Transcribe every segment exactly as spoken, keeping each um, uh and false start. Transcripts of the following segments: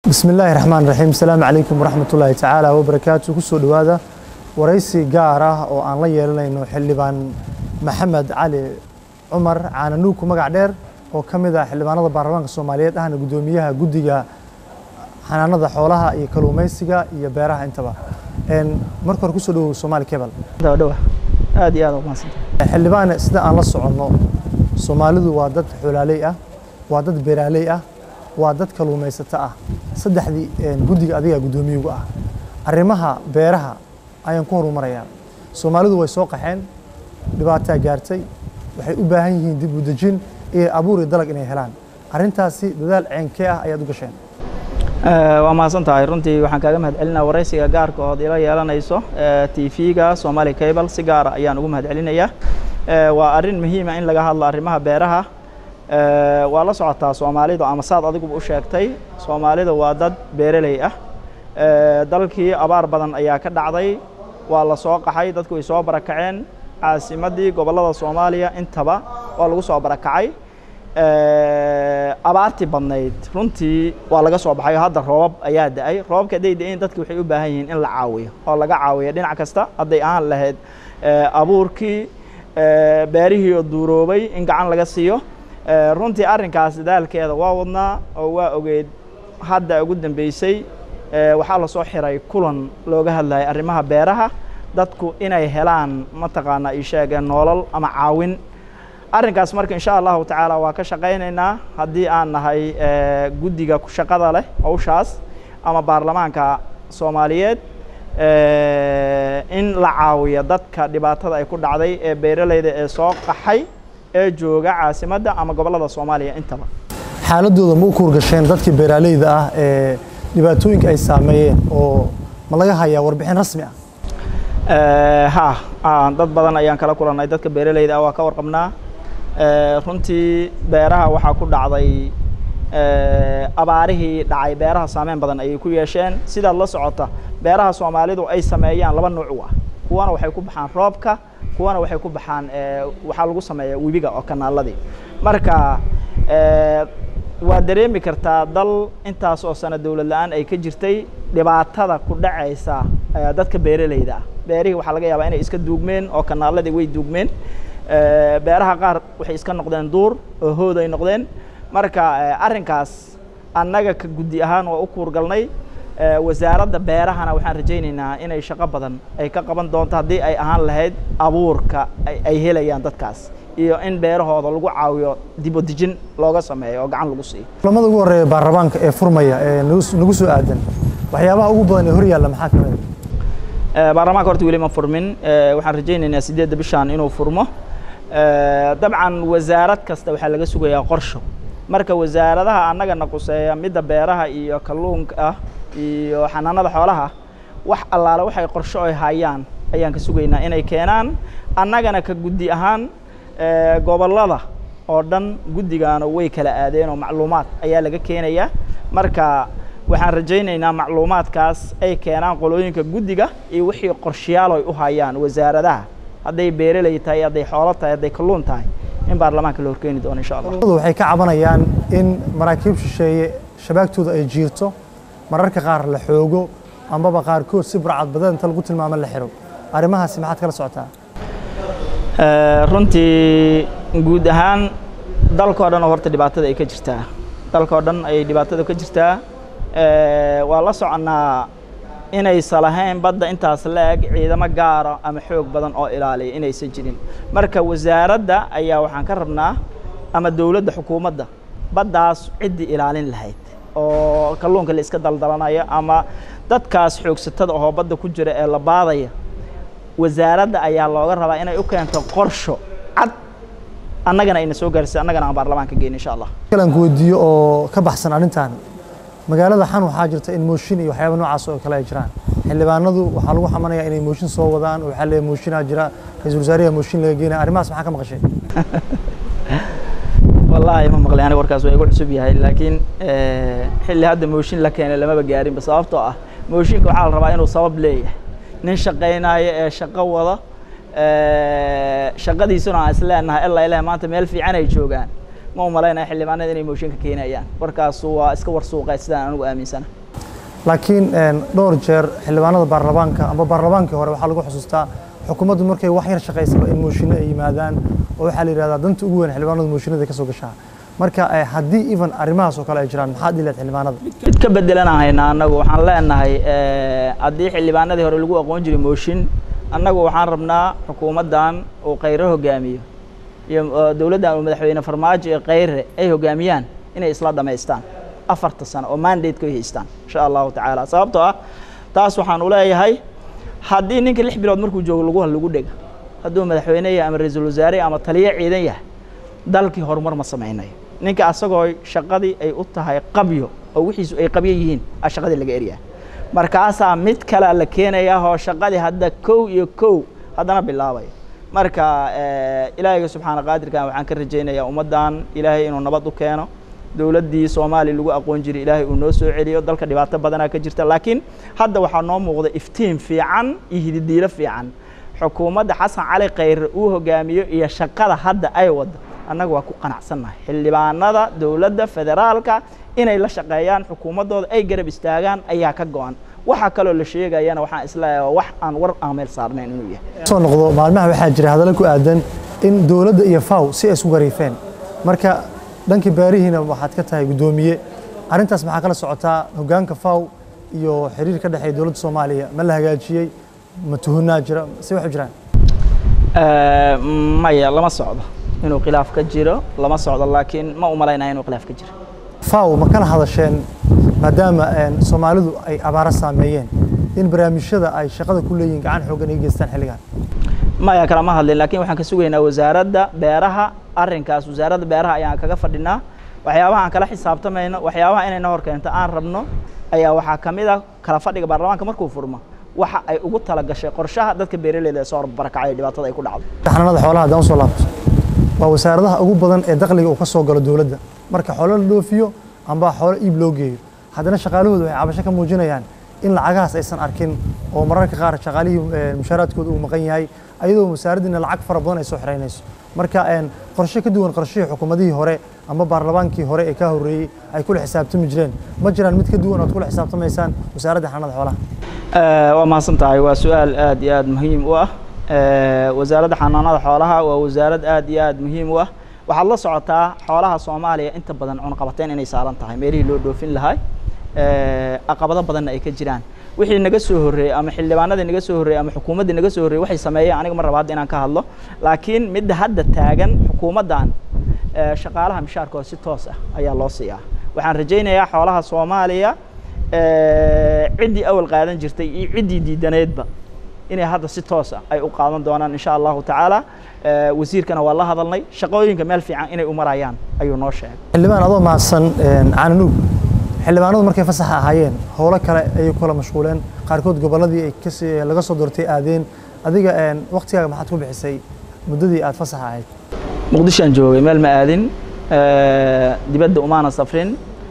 بسم الله الرحمن الرحيم السلام عليكم ورحمة الله تعالى وبركاته كسو دوادا ورئيسي قارة وأن لا يلينو حلبان محمد علي عمر عن نوكو مقع دير وكمدا حلبان هذا برلمان الصوماليات أهنا قدوميها قدية حنانada xoolaha iyo kalluumaysiga iyo beeraha intaba een marka hore ku soo dhaw Soomaali Cable dhaw aad iyo aad u mahadsan xildhibaan sida aan la socono Soomaalidu waa dad xoolaaley ah waa dad beeraley ah waa dad kalluumaysato ah saddexdii een gudiga adiga gudoomiyuhu ah arrimaha beeraha ayaan ku horumarayaa Soomaalidu way soo qaxeen dhibaato gaartay waxay u baahan yihiin dib u dejin iyo abuur dalag inay helaan arrintaasi dadaal ceenkee ah ayaad u gasheen waa mahadsan tahay runtii waxaan kaaga mahadcelinayaa waraysiga gaarka oo ila yeelanayso T V-ga Soomaali Cable si gaar ah ayaan ugu mahadcelinayaa waa arrin muhiim ah in laga hadlo arrimaha beeraha waa la socotaa Soomaalidu ama saad adigu u sheegtay Soomaalidu waa dad beeraley ah dalkii abaar badan ayaa ka dhacday waa la soo qaxay dadku way soo barakaceen caasimadii gobolada Soomaaliya intaba waa lagu soo barakacay abaartii badnayd runtii waa laga soo baxay hadda roobab ayaa da'ay roobka deedeyn dadku waxay u baahan yihiin in la caawiyo oo laga caawiyo dhinac kasta haday aan lahayd abuurkii beerihii oo duuroobay in gacan laga siiyo runtii arrinkaas dadaalkeeda waa wadnaa oo waa ogeed hadda ugu dambeysay waxaa la soo xiray kulan looga hadlayay arrimaha beeraha dadku inay helaan mataqaana ay sheegeen nolol ama caawin arrinkaas marka insha Allah taala waa ka shaqeynaynaa hadii aan nahay gudiga ku shaqada leh hawshaas ama baarlamaanka Soomaaliyeed in la caawiyo dadka dhibaatada ay ku dhacday ee beeraleyda ee soo qaxay ee jooga caasimadda ama gobolada Soomaaliya intaba xaaladooda ma u kurgasheen dadkii beeraleyda ah ee dhibaatooyinka ay saameeyeen oo ma laga hayaa warbixin rasmi ah ha dad badan ayaan kala kulanay dadka beeraleyda ah waa ka warqabnaa runtii beeraha waxaa ku dhacday abaarihii dhacay beeraha saameyn badan ayay ku yeesheen sidaad la socota beeraha Soomaalidu ay sameeyaan laba nooc ah kuwana waxay ku baxaan roobka kuwana waxay ku baxaan waxa lagu sameeyaa webiga oo kanaaladii marka waa dareemi kartaa dal intaas oo sana dawlad la'aan ay ka jirtay dhibaatada ku dhacaysa dadka beeraleyda beerihi waxa laga yaabaa inay iska duugmeen oo kanaaladii way duugmeen beeraha qaar waxay iska noqdeen duur oo hood ay noqdeen marka arrinkaas annaga ka gudi ahaan waa u kuurgalnay wasaaradda beerahana waxaan rajaynaynaa inay shaqo badan ay ka qaban doonto haddii ay ahaan lahayd abuurka ay helayaan dadkaas iyo in beerahooda lagu caawiyo dib u dejin looga sameeyo oo gacan lagu siiyo kulamada ugu horeeya baarlamaanka ee furmaya ee nagu soo aadan waxyaabaha ugu badan ee hor yaalla maxaa kamid ah baarlamaanka horta weli ma furmin waxaan rajaynaynaa sideedda bishaan inuu furmo dabcan wasaarad kasta waxaa laga sugayaa qorsho marka wasaaradaha annaga naquseeya midda beeraha iyo kalluunka ah iyo xanaanada xoolaha wax allaale waxay qorsho ay hayaan ayaan ka sugaynaa inay keenaan annagana ka gudi ahaan gobolada oo dhan gudigaana way kala aadeen oo macluumaad ayaa laga keenayaa marka waxaan rajaynaynaa macluumaadkaas ay keenaan qolooyinka gudiga iyo wixii qorshayaal ay u hayaan wasaaradaha haday beeraley tahay haday xoolo tahay haday kalluun tahay in baarlamaanka loo horkeeni doono insha Allah waxay ka cabanayaan in maraakiib shisheeye shabaagtooda ay jiirto mararka qaar la xoogo ambaba qaarkood si burcad badan inta lagu tilmaamo la xiro arrimahaasi maxaad kala socotaa runtii guud ahaan dalka oo dhan horta dhibaatada ay ka jirtaa dalka oo dhan ay dhibaatada ka jirtaa waa la soconaa inay salahayn badda intaas la eg ciidamo gaara ama xoog badan oo ilaaliya inaysan jirin marka wasaaradda ayaa waxaan ka rabnaa ama dawladda xukuumadda baddaas cidii ilaalin lahayd oo kalluunka la iska daldalanayo ama dadkaas xoogsatada oo badda ku jira ee la baadaya wasaaradda ayaa looga rabaa inay u keento qorsho cad annagana ayna soo gaarsiin annagana aan baarlamaanka geeyno insha Allah kalan ku weydiiyo oo ka baxsan arrintan magaalada xan waxaa jirta in mooshin iyo waxyaabo noocaas oo kale ay jiraan xildhibaanadu waxaa lagu xamanayaa inay mooshin soo wadaan oo waxa la mooshinaa jira ra'iisul wasaaraha mooshin laga geeyay arrimahaas maxaa ka maqashay wallahi ma maqlay aniga warkaas way igu cusub yahay laakiin xilli hadda mooshin la keenay lama gaarin ba sababtoo ah mooshinka waxaa la rabaa inuu sabab leeyahay nin shaqeynaayo ee shaqo wada shaqadiisuna aan isleenahay ilaa ilaa maanta meel fiican ay joogaan ma u malaynaa xildhibaanada inay mooshinka keenayaan warkaas waa iska war suuqay sidaan anigu aaminsana laakiin dhowr jeer xildhibaanada baarlamaanka ama baarlamaankii hore waxaa lagu xusuustaa xukuumaddu markay wax yar shaqaysaba in mooshinno ay yimaadaan oo waxaa la yidhahdaa danta ugu weyn xildhibaanadu mooshinada ka soo gashaa marka haddii even arrimahaas oo kale ay jiraan maxaad dhileed xildhibaanada mid ka bedelanahayna annagu waxaan leenahay haddii xildhibaanadii hore lagu aqoon jiray mooshin annagu waxaan rabnaa xukuumaddan uu khayre hogaamiyo iyo dowladdan uu madaxweyne farmaajo iyo khayre ay hogaamiyaan inay isla dhamaystaan afarta sano oo mandate-ka ay haystaan insha allahu tacaala sababtoo ah taas waxaan u leeyahay haddii ninka lix bilood markuu joogo lagu lagu dhega hadduu madaxweyne yahay ama ra-iisul wasaare ama taliye ciidan yahay dalkii horumar ma samaynayo ninka asagoo shaqadii ay u tahay qabyo oo wixiisu ay qabyo yihiin a shaqadii laga eryaa markaasaa mid kale la keenaya oo shaqadii hadda kow iyo kow haddana bilaabay marka ilaahayga subxaana qaadirkan waxaan ka rajaynayaa ummaddan ilaahay inuu nabad u keeno dowladdii soomaaliya lagu aqoon jiray ilaahay uu noo soo celiyo dalka dhibaato badanaa ka jirta laakiin hadda waxaa noo muuqda iftiin fiican iyo hididiilo fiican xukuumadda xasan cali khayre uu hogaamiyo iyo shaqada hadda ay wado annaga waa ku qanacsannahay xildhibaanada dowladda federaalka inay la shaqeeyaan xukuumaddooda ay garab istaagaan ayaa ka go-an waxa kaloo la sheegayana waxaan isleeyahay wax aan war aameel saarnayn inuu yahay soo noqdo maalmaha waxaa jira hadallo ku aadan in dowladda iyo faw si ay isku gariifeen marka dhankii baarihiina waxaad ka tahay guddoomiye arrintaas maxaa kala socotaa hoggaanka faw iyo xiriir ka dhexeeya dowladda Soomaaliya ma la hagaajiyay ma tuhunaa jira si wax u jiraan maya lama socdo inuu khilaaf ka jiro lama socdo laakiin ma u malaynayo inuu khilaaf ka jiro faw ma kala hadasheen maadaama Soomaalidu ay abaara saameeyeen in barnaamijyada ay shaqada ku leeyihiin gacan xooggan ay geystaan xilligan maya kala ma hadlin laakiin waxaan ka sugaynaa wasaaradda beeraha arrinkaas wasaaradda beeraha ayaan kaga fadhinaa waxyaabaha aan kala xisaabtamayno waxyaabaha inay noo hor keento aan rabno ayaa waxaa ka mid ah kala fadhiga baarlamaanka markuu furmo waxa ay ugu tala gashay qorshaha dadka beeraleyda ee soo barakacay dhibaatada ay ku dhacdo xanaanada xoolaha haddaan soo laabto waa wasaaradaha ugu badan ee dakhliga uu ka soo galo dowladda marka xoolo la dhoofiyo amba xoolo iib loo geeyo haddana shaqaalahoodu waxay cabasho ka muujinayaan in lacagahaas aysan arkin oo mararka qaar shaqaalihii mushaaraadkooda uu maqan yahay ayadoo wasaaraddiina lacag fara badan ay soo xiraynayso marka qorshe ka duwan qorshihii xukuumadihii hore ama baarlamaankii hore ee ka horreeyey ay kula xisaabtami jireen ma jiraan mid ka duwan ood kula xisaabtamaysaan wasaaradda xanaanada xoolaha waa mahadsan tahay waa su-aal aad iyo aad muhiim u ah wasaaradda xanaanada xoolaha waa wasaarad aad iyo aad muhiim u ah waxaad la socotaa xoolaha Soomaaliya inta badan cunaqabateyn inay saaran tahay meelihii loo dhoofin lahaa caqabado badanna ay ka jiraan wixii naga soo horeeyay ama xildhibaanadii naga soo horeeyay ama xukuumaddii naga soo horeeyay waxay sameeyeen aniga mar labaad inaan ka hadlo laakiin midda hadda taagan xukuumaddan shaqaalaha mishaarkooda si toos ah ayaa loo siiyaa waxaan rajaynayaa xoolaha Soomaaliya ciddii awal qaadan jirtay iyo ciddii diidaneedba inay hadda si toos ah ay u qaadan doonaan insha allahu tacaala wasiirkana waa la hadalnay shaqooyinka meel fiican inay u marayaan ayuu noo sheegay xildhibaan adoo mahadsan cananuug xildhibaanadu markay fasaxa ahaayeen howlo kale ayay kula mashquuleen qaarkood gobolladii ay kasii laga soo doortay aadeen adiga waqtigaaga maxaad ku bixisay muddadii aad fasaxa ahayd muqdishoan joogay meel ma aadin dibadda umaana safrin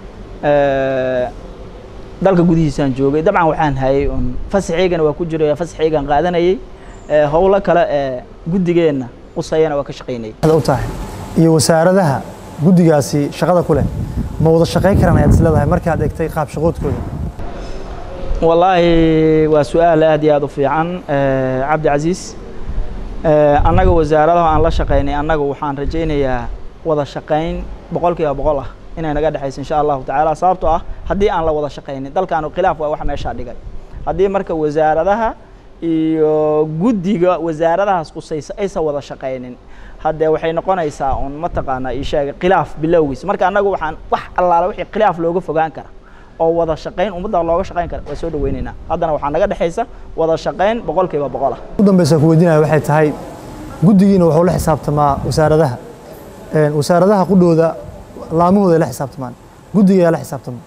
dalka gudihiisaan joogay dabcan waxaan hayay un fasaxeygana waa ku jiray fasaxeygan qaadanayay howlo kale ee guddigeenna qusayana waa ka shaqaynayay u tahay iyo wasaaradaha guddigaasi shaqada ku leh ma wada shaqayn karaan ayaad isleedahay markaad egtay qaab shaqoodkooda wallaahi waa su-aal aad iyo aad u fiican cabdi casiis annaga wasaaradaha aan la shaqaynay annaga waxaan rajaynayaa wada shaqayn boqolkiiba boqol ah inay naga dhexayso insha allahu tacaala sababtoo ah haddii aan la wada shaqaynin dalkaanu khilaaf waa wax meeshaa dhigay haddii marka wasaaradaha iyo guddiga wasaaradahaas qusaysa aysan wada shaqaynin haddee waxay noqonaysaa un mataqaanaa ii sheegay khilaaf bilowgiis marka annagu waxaan wax allaala wixii khilaaf looga fogaan kara oo wada shaqayn ummadda looga shaqayn kara waa soo dhaweynaynaa haddana waxaa naga dhexaysa wada shaqayn boqolkiiba boqol ah ugu dambeysa ku weydiinaya waxay tahay guddigiina wuxuu la xisaabtamaa wasaaradaha wasaaradaha qudhooda laamahooda ay la xisaabtamaan guddiga ayaa la xisaabtama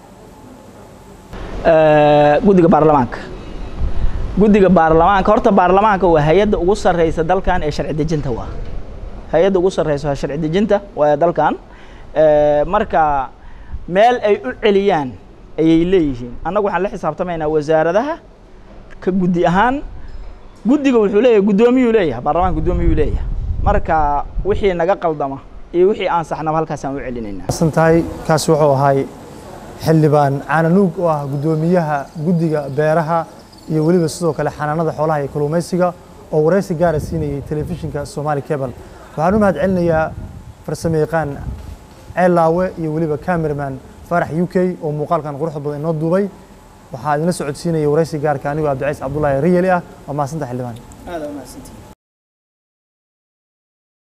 guddiga baarlamaanka guddiga baarlamaanka horta baarlamaanka waa hay-adda ugu sarreysa dalkan ee sharci dejinta waa hay-adda ugu sarreysa waa sharci dejinta waa dalkan marka meel ay u celiyaan ayay leeyihiin annagu waxaan la xisaabtamaynaa wasaaradaha ka guddi ahaan guddiga wuxuu leeyahay guddoomiyuu leeyahay baarlamaanka guddoomiyuu leeyahay marka wixii naga qaldama iyo wixii aan saxnaba halkaas aan u celinaynaa asan tahay kaasi wuxuu ahay xildhibaan caananuug oo ah guddoomiyaha guddiga beeraha iyo weliba sidoo kale xanaanada xoolaha iyo kalluumaysiga oo waraysi gaara siinayay telefishinka Somali Cable. waxaan u mahad celinayaa farsamayaqaan ceelaawe iyo weliba cameraman Farax U K oo muuqaalkan quruxda badan inoo duubay. waxaa idin la socodsiinayay waraysi gaarka anigoo Cabdi Ciise Cabdullaahi Riyali ah. waa mahadsantahay xildhibaan. aad u mahadsantahay.